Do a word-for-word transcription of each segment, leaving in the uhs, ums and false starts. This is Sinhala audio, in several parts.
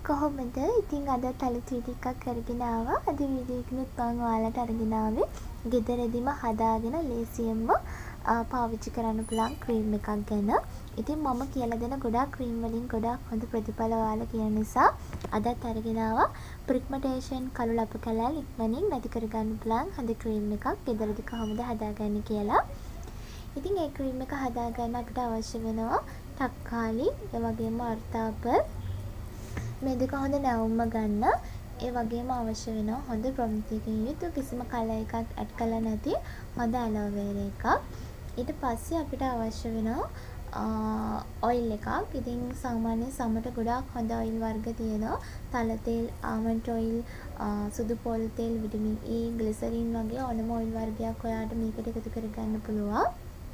කොහොමද? ඉතින් අදත් අලුත් වීඩියෝ එකක් අරගෙන ආවා. අද වීඩියෝ එකෙත් මම ඔයාලට අරගෙන ආවේ ගෙදරදීම හදාගෙන ලේසියෙන්ම පාවිච්චි කරන්න පුළුවන් ක්‍රීම් එකක් ගැන. ඉතින් මම කියලා දෙන ගොඩාක් ක්‍රීම් වලින් ගොඩාක් හොඳ ප්‍රතිඵල ඔයාලා කියන නිසා අදත් අරගෙන ආවා පිග්මන්ටේෂන් කළු ලප කැලෑල් ඉක්මනින් නැති කරගන්න පුළුවන් හොඳ ක්‍රීම් එකක් ගෙදරදී කොහොමද හදාගන්නේ කියලා. ඉතින් ඒ ක්‍රීම් එක හදාගන්න අපිට අවශ්‍ය වෙනවා තක්කාලි, ඒ වගේම අර්තාපල්, මේ දෙක හොඳ නැවුම්ම ගන්න. ඒ වගේම අවශ්‍ය වෙනවා හොඳ ප්‍රමිතියකින් යුතු කිසිම කලර් එකක් ඇඩ් කරලා නැති හොඳ ඇලෝවේරා එකක්. ඊට පස්සේ අපිට අවශ්‍ය වෙනවා ඔයිල් එකක්. ඉතින් සාමාන්‍යයෙන් සමට ගොඩාක් හොඳ ඔයිල් වර්ග තියෙනවා. තල තෙල්, ආමන්ඩ් ඔයිල්, සුදු පොල් තෙල්, විටමින් E, ග්ලිසරින් වගේ ඕනම ඔයිල් වර්ගයක් ඔයාලට මේකට එකතු කරගන්න පුළුවන්.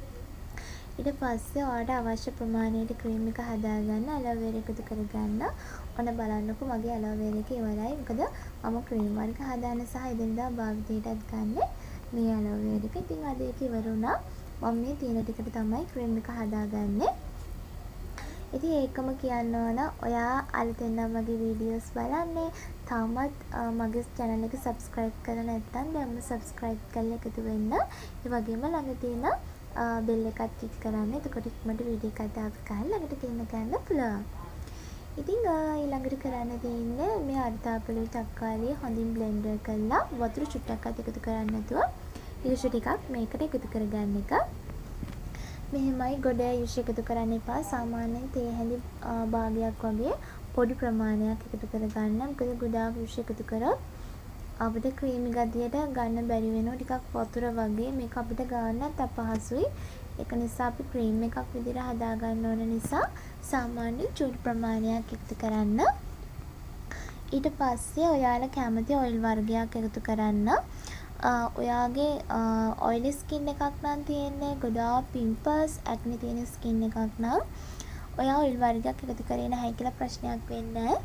ඊට පස්සේ ඔයාලට අවශ්‍ය ප්‍රමාණයට ක්‍රීම් එක හදාගන්න ඇලෝවේරා එකතු කරගන්න. ඔන්න බලන්නකො මගේ ඇලෝවේරා එක ඉවරයි. මොකද මම ක්‍රීම් වර්ග හදාන සහ එදිනදා භාවිතයටත් ගන්න මේ ඇලෝවේරා එක. ඉතින් අද ඒක ඉවර වුණා. මම මේ තියෙන ටිකට තමයි ක්‍රීම් එක හදාගන්නේ. ඉතින් ඒකම කියන්න ඕන ඔයා අලුතෙන් නම් මගේ වීඩියෝස් බලන්නේ තාමත් මගේ channel එක subscribe කරලා නැත්නම් දැන්ම subscribe කරලා එකතු වෙන්න. ඒ වගේම ළඟ තියෙන බෙල් එකත් ක්ලික් කරන්න. එතකොට ඉක්මනට වීඩියෝ එකක් දාපු ගමන් ළඟට ගෙන්න ගන්න පුළුවන්. ඉතින් ඊළඟට කරන්න තියෙන්නේ මේ අර්තාපලු තක්කාලිය හොඳින් බ්ලෙන්ඩර් කරලා වතුර චුට්ටක්වත් එකතු කරන්නේ නැතුව යුෂ ටිකක් මේකට එකතු කරගන්න එක. මෙහෙමයි ගොඩ යුෂ එකතු කරන්න එපා. සාමාන්‍යයෙන් තේ හැඳි භාගයක් වගේ පොඩි ප්‍රමාණයක් එකතු කරගන්න. මොකද ගොඩාක් යුෂ එකතු කරොත් අපිට ක්‍රීමි ගතියට ගන්න බැරි වෙනවා. ටිකක් වතුර වගේ මේක අපිට ගන්නත් අපහසුයි. ඒක නිසා අපි ක්‍රීම් එකක් විදිහට හදා ගන්න ඕන නිසා සාමාන්‍ය චූටි ප්‍රමාණයක් එකතු කරන්න. ඊට පස්සේ ඔයාලා කැමති ඔයිල් වර්ගයක් එකතු කරන්න. ඔයාගේ ඔයිලි ස්කින් එකක් නම් තියෙන්නේ ගොඩාක් පිම්පල්ස් ඇක්නි තියෙන ස්කින් එකක් නම් ඔයා ඔයිල් වර්ගයක් එකතු කරේ නැහැ කියලා ප්‍රශ්නයක් වෙන්නේ නැහැ.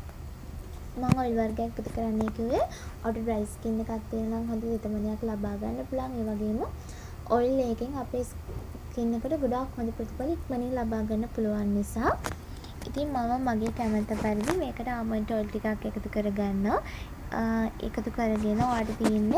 මම ඔයිල් වර්ගයක් එකතු කරන්නේ කිව්වේ ඔට ඩ්‍රයි ස්කින් එකක් තියෙනවා නම් හොඳ විටමිනයක් ලබා ගන්න පුළුවන්. ඒ වගේම ඔයිල් එකෙන් අපේ ස්කින් එකට ගොඩාක් හොඳ ප්‍රතිඵල ඉක්මනින් ලබා ගන්න පුළුවන් නිසා ඉතින් මම මගේ කැමැත්ත පරිදි මේකට ආමන්ඩ් ඔයිල් ටිකක් එකතු කරගන්නවා. එකතු කරගෙන ඔයාලට තියෙන්නේ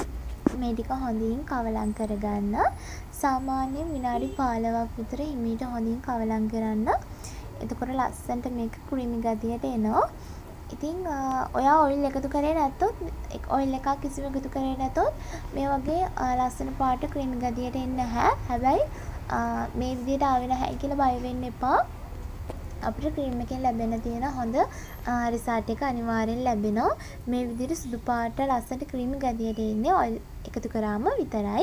මේ ටික හොඳින් කවලම් කරගන්න. සාමාන්‍යයෙන් විනාඩි පහළොවක් විතර හිමීට හොඳින් කවලම් කරන්න. එතකොට ලස්සනට මේක ක්‍රීමි ගතියට එනවා. ඉතින් ඔයා ඔයිල් එකතු කරේ නැත්තොත් ඔයිල් එකක් කිසිම එකතු කරේ නැතොත් මේ වගේ ලස්සන පාට ක්‍රීමි ගතියට එන්නේ නැහැ. හැබැයි මේ විදිහට ආවේ නැහැ කියලා බය වෙන්න එපා. අපිට ක්‍රීම් එකෙන් ලැබෙන තියෙන හොඳ රිසල්ට් එක අනිවාර්යෙන් ලැබෙනවා. මේ විදිහට සුදු පාට ලස්සනට ක්‍රීමි ගතියට එන්නේ ඔයිල් එකතු කරාම විතරයි.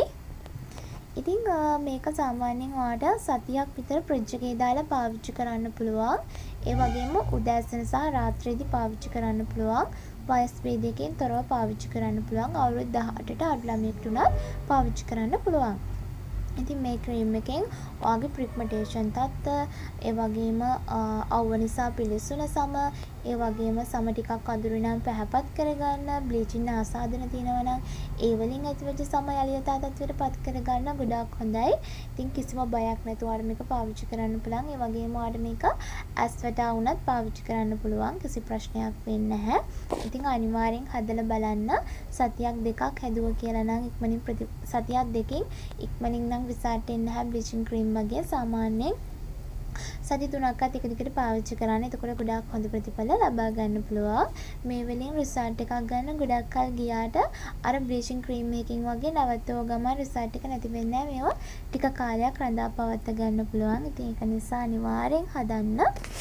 ඉතින් මේක සාමාන්‍යයෙන් ඔයාලට සතියක් විතර ෆ්‍රිජ් එකේ දාලා පාවිච්චි කරන්න පුළුවන්. ඒ වගේම උදෑසන සහ රාත්‍රියේදී පාවිච්චි කරන්න පුළුවන්. වයස් භේදයකින් තොරව පාවිච්චි කරන්න පුළුවන්. අවුරුදු දහඅටට අඩු ළමයෙකුට උනත් පාවිච්චි කරන්න පුළුවන්. ඉතින් මේ ක්‍රීම් එකෙන් ඔයාගේ පිග්මන්ටේෂන් තත්ත්ව, ඒ වගේම අවුව නිසා පිළිසුන සම, ඒ වගේම සම ටිකක් අඳුරු නම් පැහැපත් කරගන්න, බ්ලීචින් ආසාදන තියෙනවා නම් ඒ වලින් ඇතිවෙච්ච සම යලි යථා තත්ත්වයට පත් කරගන්න ගොඩාක් හොඳයි. ඉතින් කිසිම බයක් නැතුව ඔයාලා මේක පාවිච්චි කරන්න පුළුවන්. ඒ වගේම ඔයාලට මේක ඇස් වටා වුණත් පාවිච්චි කරන්න පුළුවන්. කිසි ප්‍රශ්නයක් වෙන්නේ නැහැ. ඉතින් අනිවාර්යෙන් හදලා බලන්න. සතියක් දෙකක් හැදුවා කියලා නම් ඉක්මනින් සතියක් දෙකකින් ඉක්මනින් නම් රිසල්ට් එන්නේ නැහැ. බ්ලීචින් ක්‍රීම් වගේ සාමාන්‍යයෙන් සති තුනක්වත් එක දිගට පාවිච්චි කරන්න. එතකොට ගොඩාක් හොඳ ප්‍රතිඵල ලබා ගන්න පුළුවන්. මේ වලින් රිසල්ට් එකක් ගන්න ගොඩක් කල් ගියාට අර බ්ලීචින් ක්‍රීම් එකකින් වගේ නැවතව ගමන් රිසල්ට් එක නැති වෙන්නේ නැහැ. මේවා ටික කාලයක් රඳා පවත්වා ගන්න පුළුවන්. ඉතින් ඒක නිසා අනිවාර්යෙන් හදන්න.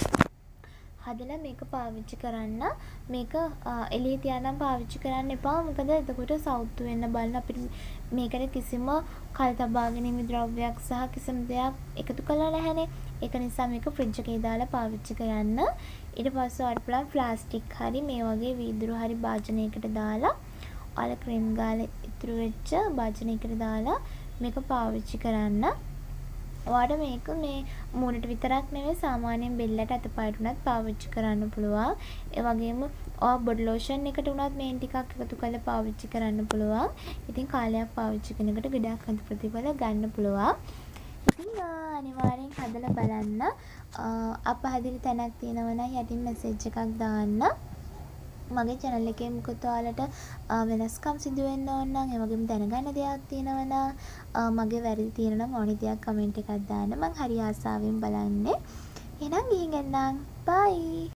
හදලා මේක පාවිච්චි කරන්න. මේක එළිය තියානම් පාවිච්චි කරන්න එපා. මොකද එතකොට සවුත්තු වෙන්න බලන අපිට මේකට කිසිම කල් තබා ගැනීම ද්‍රව්‍යයක් සහ කිසිම දෙයක් එකතු කළා නැහැනේ. ඒක නිසා මේක ෆ්‍රිජ් එකේ දාලා පාවිච්චි කරන්න. ඊට පස්සේ ඔයාලට පුළුවන් ප්ලාස්ටික් හරි මේ වගේ වීදුරු හරි භාජනයකට දාලා ඔයාලා ක්‍රීම් ගාලා ඉතුරු වෙච්ච භාජනයකට දාලා මේක පාවිච්චි කරන්න. ඔයාලට මේක මේ මූණට විතරක් නෙවෙයි සාමාන්‍යයෙන් බෙල්ලට අතපයට උනත් පාවිච්චි කරන්න පුළුවන්. ඒ වගේම ඔයා බොඩි ලෝෂන් එකට උනත් මේ ටිකක් එකතු කරලා පාවිච්චි කරන්න පුළුවන්. ඉතින් කාලයක් පාවිච්චි කරනකොට ගොඩාක් හොඳ ප්‍රතිඵල ගන්න පුළුවන්. ඉතින් අනිවාර්යෙන් හදලා බලන්න. අපහදිලි තැනක් තියෙනවා නම් යටින් මැසේජ් එකක් දාන්න. මගේ channel එකේ මොකද ඔයාලට වෙනස්කම් සිදු වෙන්න ඕන නම් ඒ වගේම දැනගන්න දෙයක් තියෙනවා නම් මගේ වැරදි තියෙනවා නම් ඕනි දෙයක් කමෙන්ට් එකක් දාන්න. මං හරි ආසාවෙන් බලන්නේ. එහෙනම් ගිහින් එන්නම්. bye.